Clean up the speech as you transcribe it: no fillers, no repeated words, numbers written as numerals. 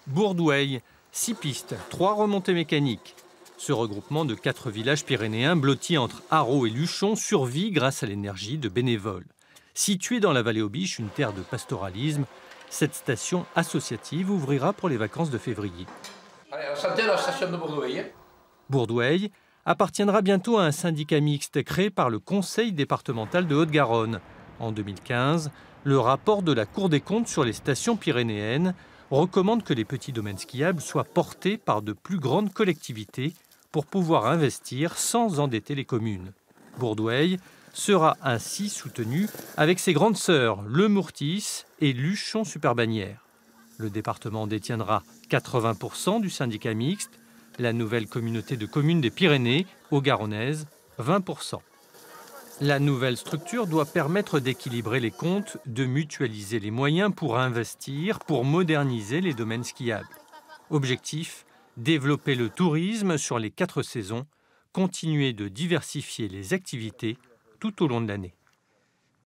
Bourdoueil, 6 pistes, 3 remontées mécaniques. Ce regroupement de 4 villages pyrénéens blottis entre Haro et Luchon survit grâce à l'énergie de bénévoles. Située dans la vallée aux Biches, une terre de pastoralisme, cette station associative ouvrira pour les vacances de février. Allez, santé à la station de Bourdoueil. Bourdoueil appartiendra bientôt à un syndicat mixte créé par le Conseil départemental de Haute-Garonne. En 2015, le rapport de la Cour des comptes sur les stations pyrénéennes recommande que les petits domaines skiables soient portés par de plus grandes collectivités pour pouvoir investir sans endetter les communes. Bourdoueil sera ainsi soutenu avec ses grandes sœurs, Le Mourtis et Luchon-Super-Bagnères. Le département détiendra 80% du syndicat mixte, la nouvelle communauté de communes des Pyrénées, haut-garonnaise, 20%. La nouvelle structure doit permettre d'équilibrer les comptes, de mutualiser les moyens pour investir, pour moderniser les domaines skiables. Objectif, développer le tourisme sur les 4 saisons, continuer de diversifier les activités tout au long de l'année.